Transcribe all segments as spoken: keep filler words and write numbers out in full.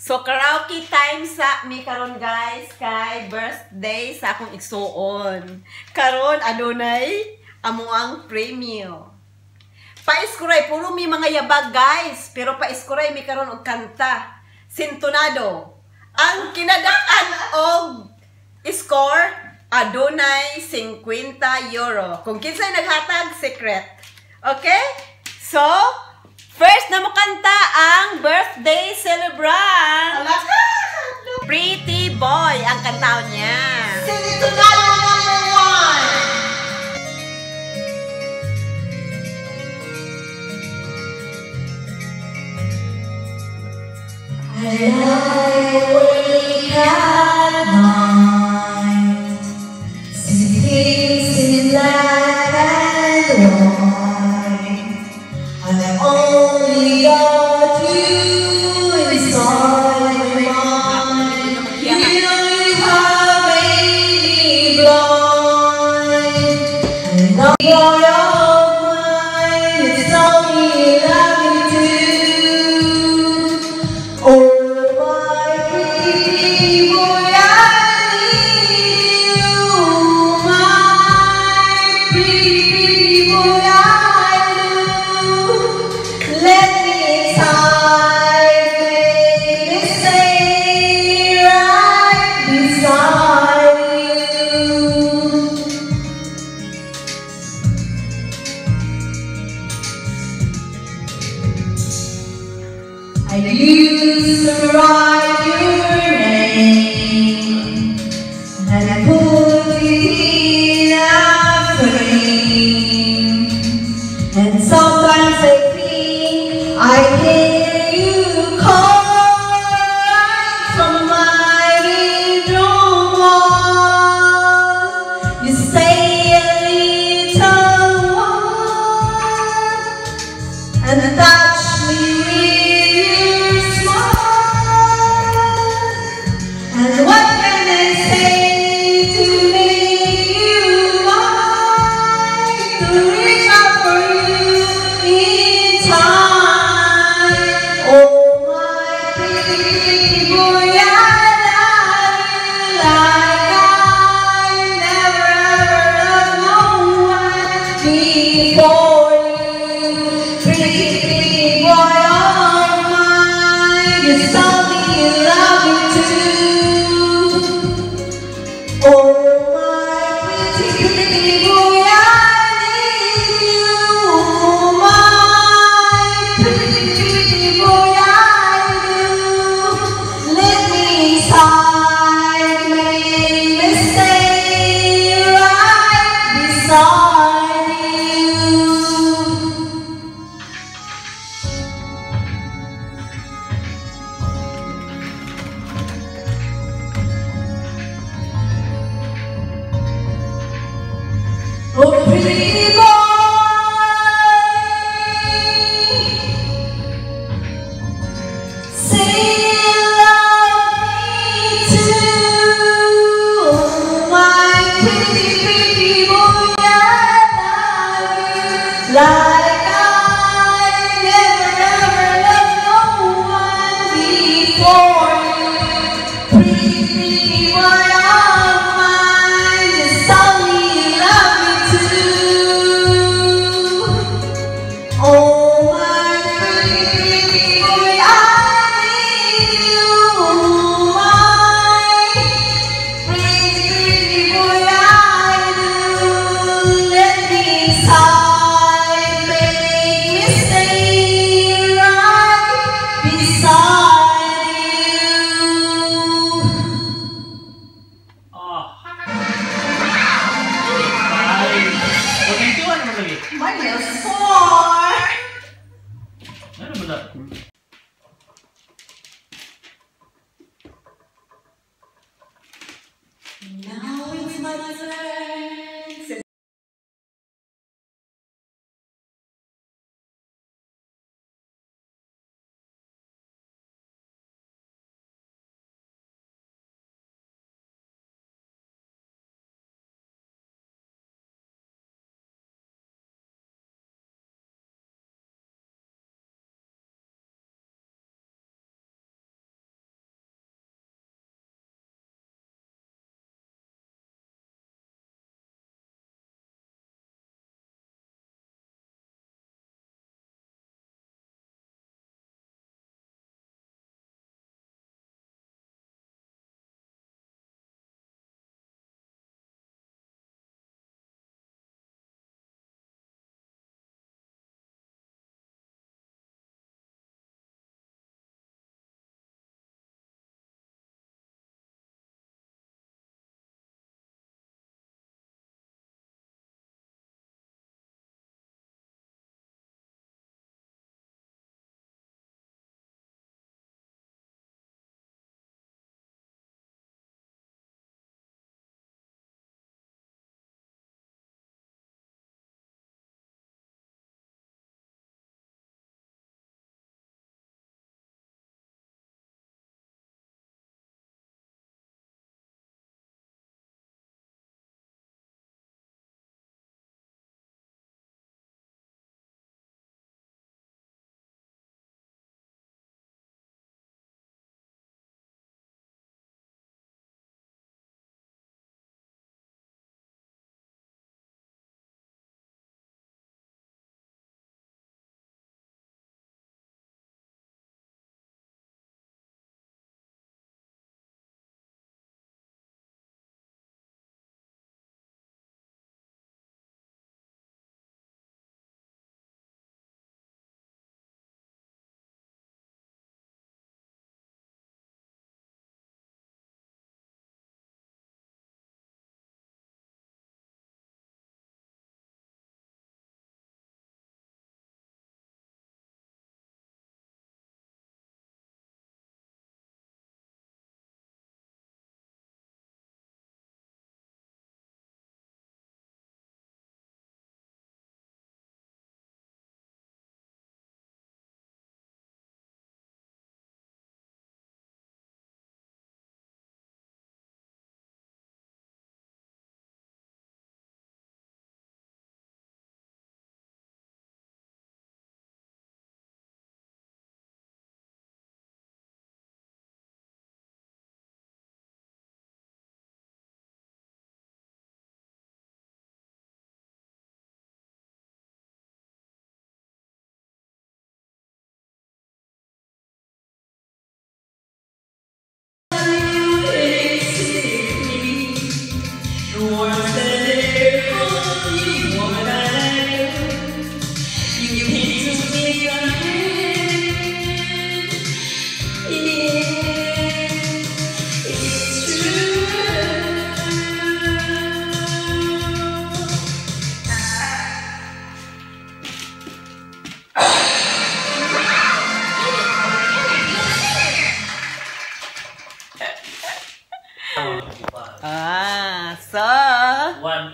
So karaoke time sa mi karon guys kay birthday sa akong igsuon. Karon adunay amo ang premium. Paiskuray puro mi mga yabag guys, pero paiskuray mi karon og kanta. Sintonado. Ang kinadak-an og score adunay fifty euro. Kung kinsay naghatag secret. Okay? So, first na mo kanta ang birthday celebrant. Pretty Boy ang kantaw niya. Sintonado number one. I wake at night, see things in black and white. I only got you inside my mind. You have made me blind. And now you're all mine. It's only love you do. Oh, my pretty boy, I need you. My pretty boy, I do. Let me inside, baby, stay right beside you. I used to write your name, and I put it in a frame. And sometimes I think I hear you call right from my bedroom wall. You say a little while and touch me with your smile. And what can I say to make you mine? To reach out for you in time. Oh, my pretty boy, I love you like I never ever loved no one before you. Pretty boy, all mine. You tell me you love me too. Oh, my pretty, pretty boy, I need you. My pretty, pretty boy, I do. Let me inside, make me stay right beside you. Oh, pretty boy, say you love me too. Oh, my pretty, pretty boy, I love you like I never ever loved no one before you. Pretty, pretty boy of mine, just tell me you love me too.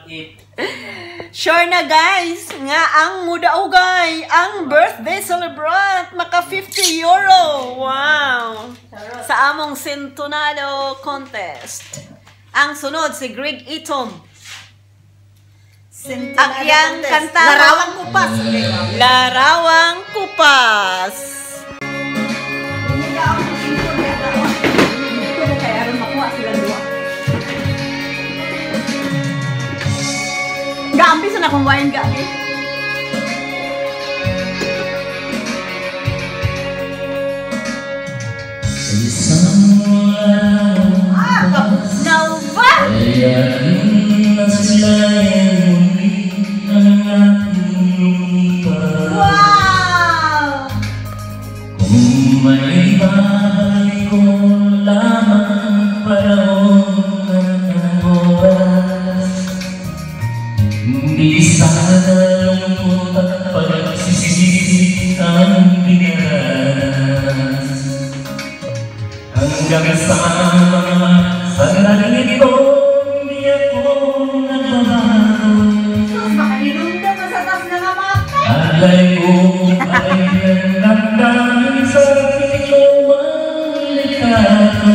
mag-eat. Sure na guys, nga ang mudaugay, ang birthday celebrant, maka fifty euro. Wow! Sa among Sintonado contest. Ang sunod si Greg Itom. Akyang kanta. Larawang kupas. Larawang Kupas. Kaya rin makuha sila dua. Gaambi sa nakong wine gabi. Ah, now ba? Wow! Kung may balik ko lamang panahon ng oras, hindi sana lungkot at pagsisisi ang biniras. Hanggang sa sa narinig ko, hindi ako nagbabago. Makahinunda ka sa tas na namatay. Alay ko ay nagdamdamin sa pinamalikato.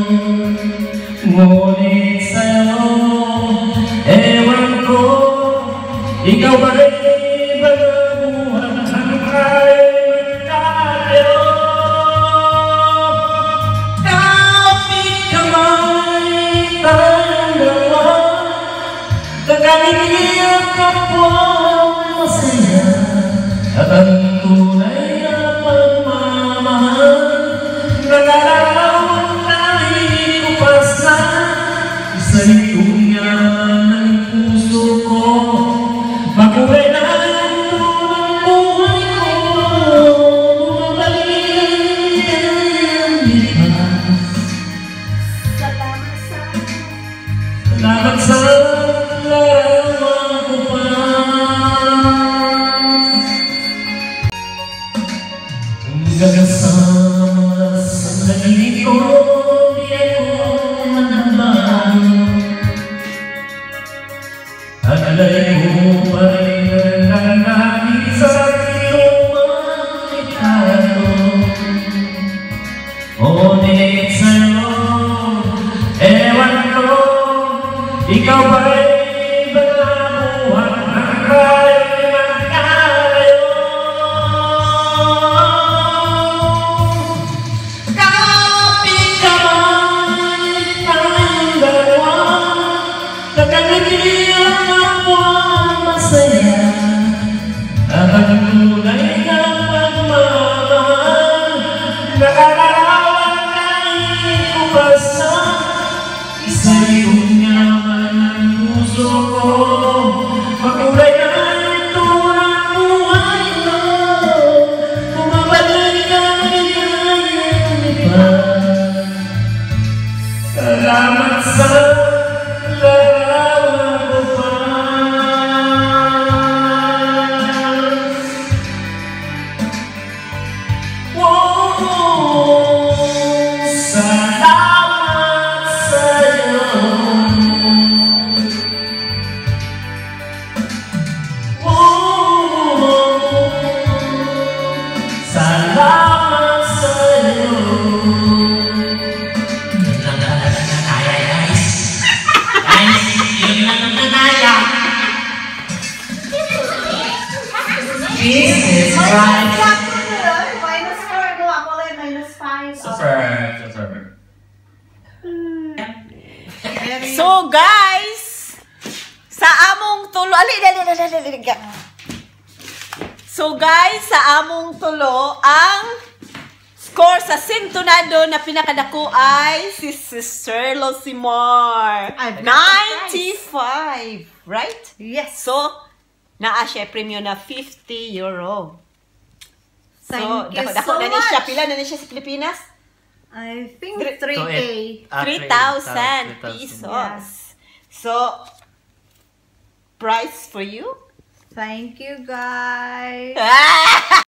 Ngunit sa'yo, ewan ko, ikaw ba rin bagabuhan ang kaya tayo? Kapit kamay tayong dalawa, kakaligyan ka po masaya, at ang tunay na pagmamahal, nalalaman kahit kupas na, isa'y tunyan ng puso ko, makulay na ang tunang buhay ko, bumabalik ang lipas. Salamat sa Salamat sa larawang kupas. Hanggang sa sandali ko, di ako nagbabago. Alay mo pa rin ang nangangit sa iyong malikato. Ngunit sa'yo, ewan ko, ikaw ba rin bagabuhan ang kailangan tayo? Kapit kamay tayong dalawa, nagkakagilihan ako masaya, at ang tunay na pagmamahal, nakalarawan kahit kupas na, isa'y unyaman ang puso ko, makulay na ito ang buhay ko, bumabalik ang ligayang lipas. Salamat sa larawang kupas. Wow! Salamat sa'yo. Wow! Salamat sa'yo. Yun lang talaga na kaya, guys. Guys, yun lang ang kaya. This is right. minus four mo. Ako lang minus five. Super, super. So guys, sa among tulo, ali, ali, ali, ali, ali, ali. So guys, sa among tulo, ang score sa Sintonado na pinakadako ay si Sister Losimar. I've got the ninety-five, right? Yes. So, naa siya premium na fifty euro. So, Thank you dako, dako so na ni siya. much. Pila na ni siya sa Pilipinas? I think Three- three K. three thousand pesos. Yeah. So, price for you? Thank you, guys. Ah!